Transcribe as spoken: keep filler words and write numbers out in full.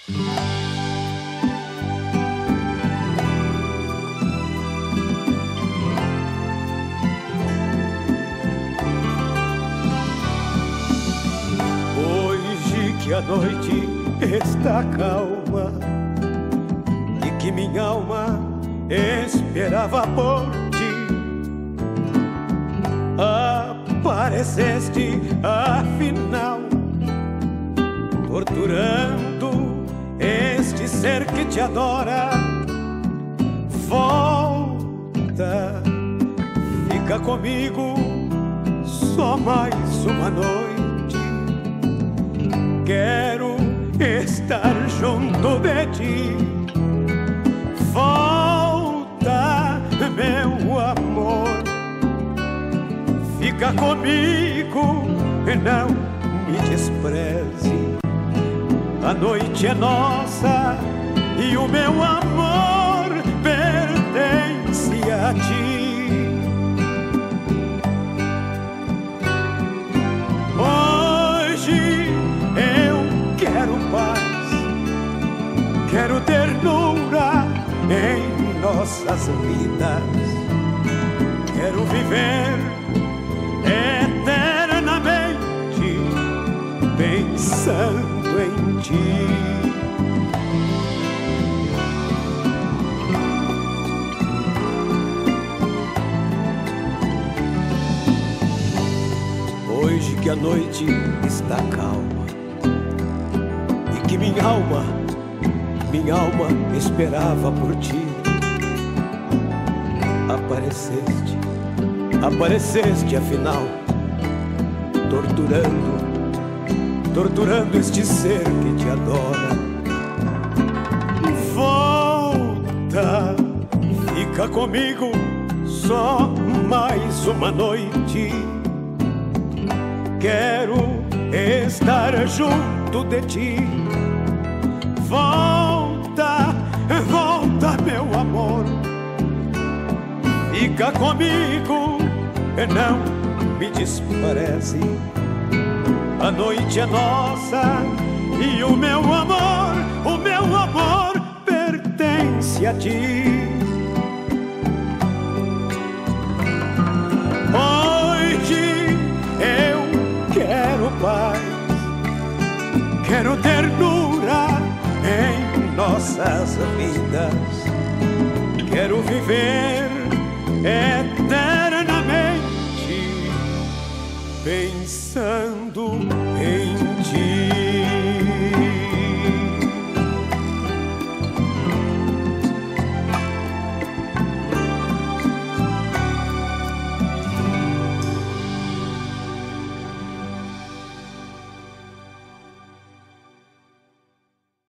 Hoje que a noite está calma e que minha alma esperava por ti, apareceste afinal, torturando este ser que te adora. Volta, fica comigo só mais uma noite. Quero estar junto de ti. Volta, meu amor, fica comigo, não me despreze. A noite é nossa e o meu amor pertence a ti. Hoje eu quero paz, quero ternura em nossas vidas. Quero viver eternamente pensando em ti. Hoje que a noite está calma e que minha alma, minha alma esperava por ti, apareceste, apareceste afinal, torturando, torturando este ser que te adora. Volta, fica comigo só mais uma noite. Quero estar junto de ti. Volta, volta, meu amor, fica comigo, não me despreze. A noite é nossa e o meu amor, o meu amor pertence a ti. Hoje eu quero paz, quero ternura em nossas vidas. Quero viver eternamente pensando